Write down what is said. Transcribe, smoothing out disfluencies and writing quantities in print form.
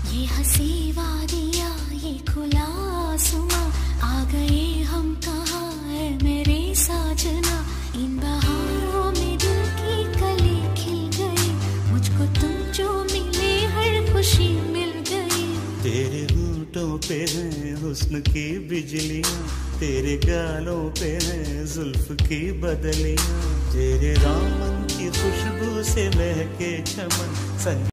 ये हंसी वादियाँ ये खुला आसमां, आ गए हम कहाँ है मेरे साजना। इन बहारों में दिल की कली खिल गई, मुझको तुम जो मिले हर खुशी मिल गई। तेरे होठों पे है हुस्न की बिजलियाँ, तेरे गालों पे है जुल्फ की बदलियाँ, तेरे दामन की खुशबू से महके चमन।